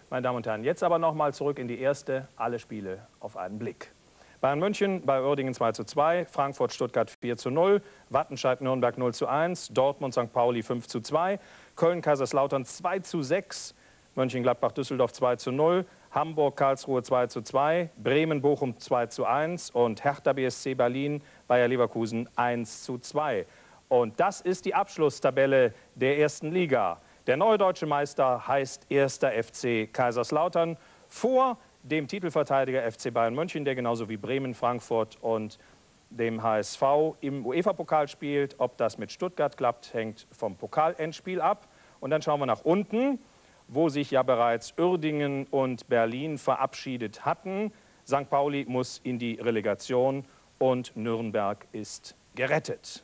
Meine Damen und Herren, jetzt aber noch mal zurück in die erste, alle Spiele auf einen Blick. Bayern München bei Uerdingen 2:2, Frankfurt Stuttgart 4:0, Wattenscheid Nürnberg 0:1, Dortmund St. Pauli 5:2, Köln Kaiserslautern 2:6, Mönchengladbach Düsseldorf 2:0, Hamburg Karlsruhe 2:2, Bremen Bochum 2:1 und Hertha BSC Berlin Bayer Leverkusen 1:2. Und das ist die Abschlusstabelle der ersten Liga. Der neue deutsche Meister heißt 1. FC Kaiserslautern vor dem Titelverteidiger FC Bayern München, der genauso wie Bremen, Frankfurt und dem HSV im UEFA-Pokal spielt. Ob das mit Stuttgart klappt, hängt vom Pokalendspiel ab. Und dann schauen wir nach unten, wo sich ja bereits Uerdingen und Berlin verabschiedet hatten. St. Pauli muss in die Relegation und Nürnberg ist gerettet.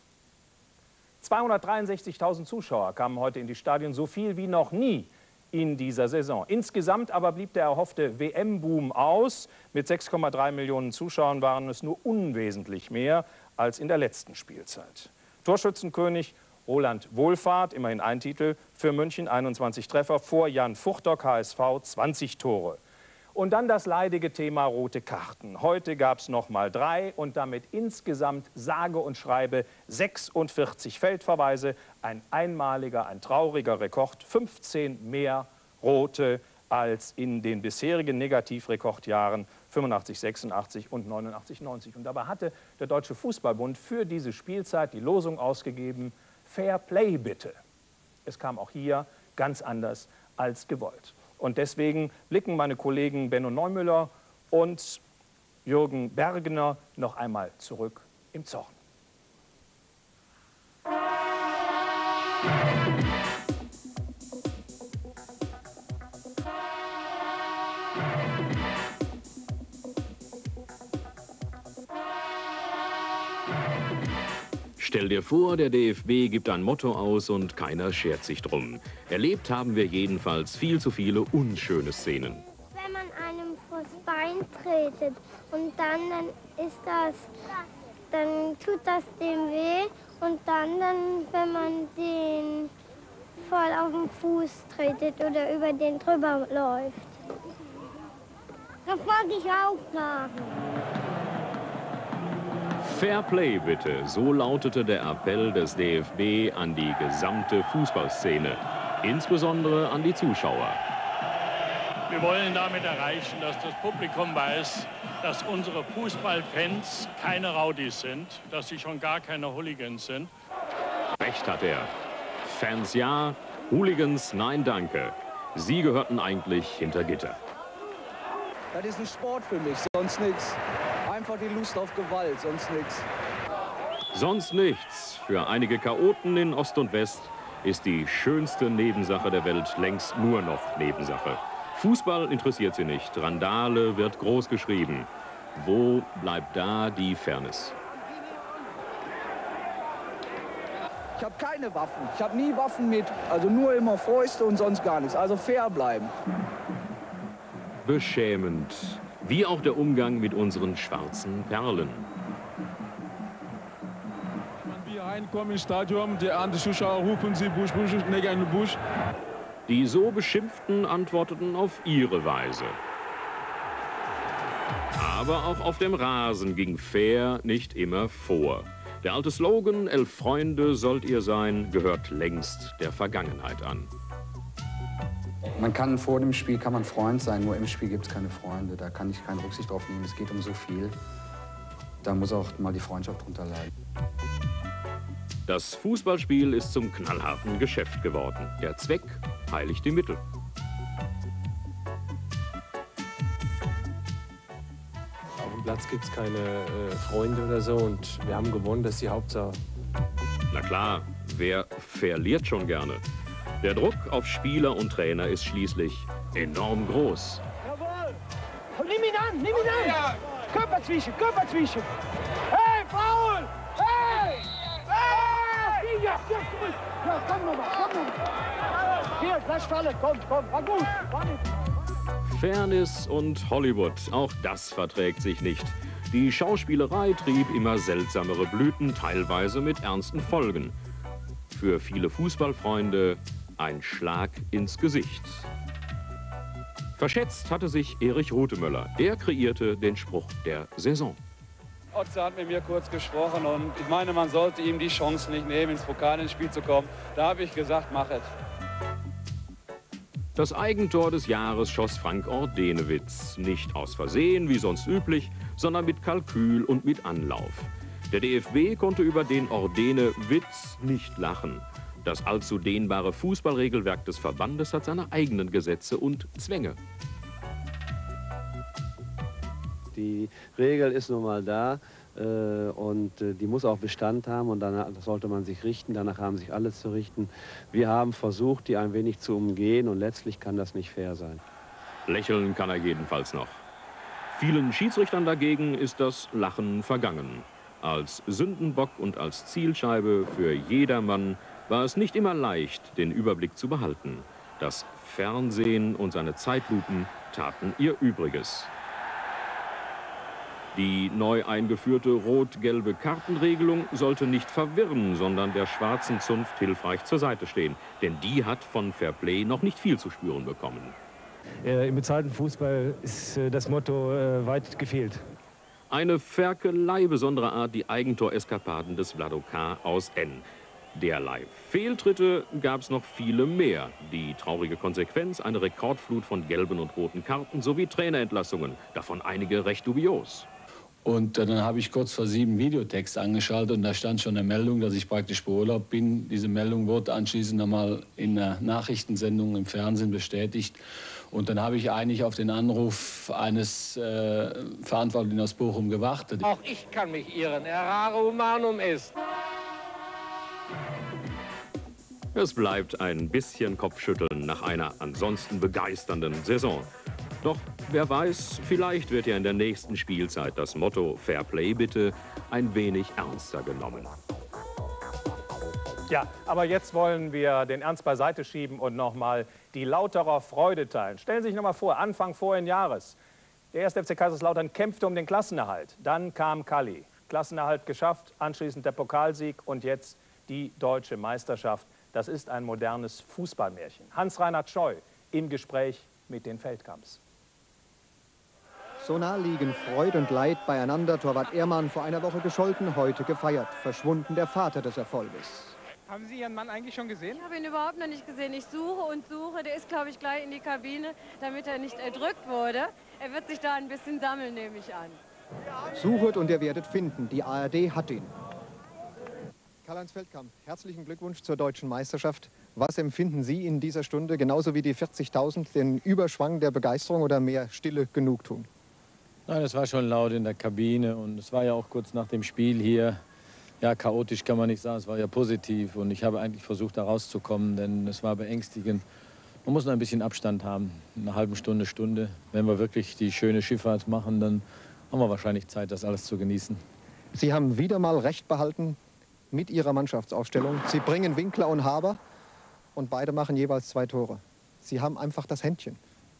263.000 Zuschauer kamen heute in die Stadien, so viel wie noch nie in dieser Saison. Insgesamt aber blieb der erhoffte WM-Boom aus. Mit 6,3 Millionen Zuschauern waren es nur unwesentlich mehr als in der letzten Spielzeit. Torschützenkönig Roland Wohlfahrt, immerhin ein Titel für München, 21 Treffer, vor Jan Fuchtock, HSV, 20 Tore. Und dann das leidige Thema rote Karten. Heute gab es noch mal 3 und damit insgesamt sage und schreibe 46 Feldverweise. Ein einmaliger, ein trauriger Rekord. 15 mehr rote als in den bisherigen Negativrekordjahren 85, 86 und 89, 90. Und dabei hatte der Deutsche Fußballbund für diese Spielzeit die Losung ausgegeben: Fair Play bitte. Es kam auch hier ganz anders als gewollt. Und deswegen blicken meine Kollegen Benno Neumüller und Jürgen Bergener noch einmal zurück im Zorn. Stell dir vor, der DFB gibt ein Motto aus und keiner schert sich drum. Erlebt haben wir jedenfalls viel zu viele unschöne Szenen. Wenn man einem vors Bein tretet und dann tut das dem weh und dann, wenn man den voll auf den Fuß tretet oder über den drüber läuft. Das mag ich auch machen. Fair Play bitte, so lautete der Appell des DFB an die gesamte Fußballszene, insbesondere an die Zuschauer. Wir wollen damit erreichen, dass das Publikum weiß, dass unsere Fußballfans keine Rowdies sind, dass sie schon gar keine Hooligans sind. Recht hat er. Fans ja, Hooligans nein danke. Sie gehörten eigentlich hinter Gitter. Das ist ein Sport für mich, sonst nichts. Einfach die Lust auf Gewalt, sonst nichts. Sonst nichts. Für einige Chaoten in Ost und West ist die schönste Nebensache der Welt längst nur noch Nebensache. Fußball interessiert sie nicht. Randale wird groß geschrieben. Wo bleibt da die Fairness? Ich habe keine Waffen. Ich habe nie Waffen mit. Also nur immer Fäuste und sonst gar nichts. Also fair bleiben. Beschämend. Wie auch der Umgang mit unseren schwarzen Perlen. Wenn wir reinkommen ins Stadion, die anderen Zuschauer rufen sie Busch, Busch, Neger in den Busch. Die so Beschimpften antworteten auf ihre Weise. Aber auch auf dem Rasen ging fair nicht immer vor. Der alte Slogan, 11 Freunde sollt ihr sein, gehört längst der Vergangenheit an. Man kann vor dem Spiel Freund sein, nur im Spiel gibt es keine Freunde. Da kann ich keine Rücksicht drauf nehmen. Es geht um so viel. Da muss auch mal die Freundschaft drunter leiden. Das Fußballspiel ist zum knallharten Geschäft geworden. Der Zweck heiligt die Mittel. Auf dem Platz gibt es keine Freunde oder so und wir haben gewonnen, das ist die Hauptsache. Na klar, wer verliert schon gerne? Der Druck auf Spieler und Trainer ist schließlich enorm groß. Jawohl! Nimm ihn an, nimm ihn an! Körper zwischen, Körper zwischen! Hey, Foul! Hey! Hey! Ja, zurück! Ja, komm nochmal, komm nochmal! Hier, lass fallen, komm, war gut! War nicht. Fairness und Hollywood, auch das verträgt sich nicht. Die Schauspielerei trieb immer seltsamere Blüten, teilweise mit ernsten Folgen. Für viele Fußballfreunde ein Schlag ins Gesicht. Verschätzt hatte sich Erich Rutemöller. Er kreierte den Spruch der Saison. Otze hat mit mir kurz gesprochen und ich meine, man sollte ihm die Chance nicht nehmen, ins Pokalspiel zu kommen. Da habe ich gesagt, mach es. Das Eigentor des Jahres schoss Frank Ordenewitz. Nicht aus Versehen, wie sonst üblich, sondern mit Kalkül und mit Anlauf. Der DFB konnte über den Ordene-Witz nicht lachen. Das allzu dehnbare Fußballregelwerk des Verbandes hat seine eigenen Gesetze und Zwänge. Die Regel ist nun mal da und die muss auch Bestand haben und danach sollte man sich richten. Danach haben sich alle zu richten. Wir haben versucht, die ein wenig zu umgehen und letztlich kann das nicht fair sein. Lächeln kann er jedenfalls noch. Vielen Schiedsrichtern dagegen ist das Lachen vergangen. Als Sündenbock und als Zielscheibe für jedermann war es nicht immer leicht, den Überblick zu behalten. Das Fernsehen und seine Zeitlupen taten ihr Übriges. Die neu eingeführte rot-gelbe Kartenregelung sollte nicht verwirren, sondern der schwarzen Zunft hilfreich zur Seite stehen. Denn die hat von Fairplay noch nicht viel zu spüren bekommen. Im bezahlten Fußball ist das Motto weit gefehlt. Eine Ferkelei besonderer Art die Eigentor-Eskapaden des Wladokar aus N. Derlei Fehltritte gab es noch viele mehr. Die traurige Konsequenz, eine Rekordflut von gelben und roten Karten sowie Trainerentlassungen, davon einige recht dubios. Und dann habe ich kurz vor 7 Videotext angeschaltet und da stand schon eine Meldung, dass ich praktisch beurlaubt bin. Diese Meldung wurde anschließend nochmal in einer Nachrichtensendung im Fernsehen bestätigt. Und dann habe ich eigentlich auf den Anruf eines Verantwortlichen aus Bochum gewartet. Auch ich kann mich irren. Errare humanum est. Es bleibt ein bisschen Kopfschütteln nach einer ansonsten begeisternden Saison. Doch wer weiß, vielleicht wird ja in der nächsten Spielzeit das Motto Fairplay bitte ein wenig ernster genommen. Ja, aber jetzt wollen wir den Ernst beiseite schieben und nochmal die Lauterer Freude teilen. Stellen Sie sich nochmal vor, Anfang vorigen Jahres. Der 1. FC Kaiserslautern kämpfte um den Klassenerhalt. Dann kam Kalli. Klassenerhalt geschafft, anschließend der Pokalsieg und jetzt die deutsche Meisterschaft. Das ist ein modernes Fußballmärchen. Hans-Reinhard Scheu im Gespräch mit den Feldkamps. So nah liegen Freud und Leid beieinander. Torwart Ehrmann vor einer Woche gescholten, heute gefeiert. Verschwunden der Vater des Erfolges. Haben Sie Ihren Mann eigentlich schon gesehen? Ich habe ihn überhaupt noch nicht gesehen. Ich suche und suche. Der ist, glaube ich, gleich in die Kabine, damit er nicht erdrückt wurde. Er wird sich da ein bisschen sammeln, nehme ich an. Suchet und ihr werdet finden. Die ARD hat ihn. Karl-Heinz Feldkamp, herzlichen Glückwunsch zur deutschen Meisterschaft. Was empfinden Sie in dieser Stunde, genauso wie die 40.000, den Überschwang der Begeisterung oder mehr stille Genugtuung? Nein, es war schon laut in der Kabine und es war ja auch kurz nach dem Spiel hier. Ja, chaotisch kann man nicht sagen, es war ja positiv und ich habe eigentlich versucht, da rauszukommen, denn es war beängstigend. Man muss noch ein bisschen Abstand haben, eine halbe Stunde, Stunde. Wenn wir wirklich die schöne Schifffahrt machen, dann haben wir wahrscheinlich Zeit, das alles zu genießen. Sie haben wieder mal Recht behalten mit Ihrer Mannschaftsaufstellung. Sie bringen Winkler und Haber und beide machen jeweils 2 Tore. Sie haben einfach das Händchen.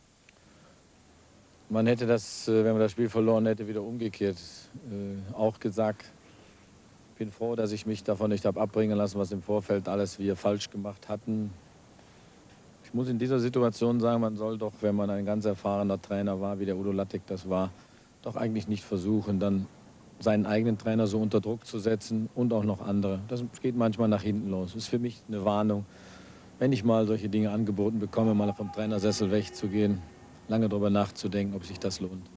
Man hätte das, wenn man das Spiel verloren hätte, wieder umgekehrt auch gesagt. Ich bin froh, dass ich mich davon nicht habe abbringen lassen, was im Vorfeld alles wir falsch gemacht hatten. Ich muss in dieser Situation sagen, man soll doch, wenn man ein ganz erfahrener Trainer war, wie der Udo Lattek das war, doch eigentlich nicht versuchen, dann seinen eigenen Trainer so unter Druck zu setzen und auch noch andere. Das geht manchmal nach hinten los. Das ist für mich eine Warnung, wenn ich mal solche Dinge angeboten bekomme, mal vom Trainersessel wegzugehen, lange darüber nachzudenken, ob sich das lohnt.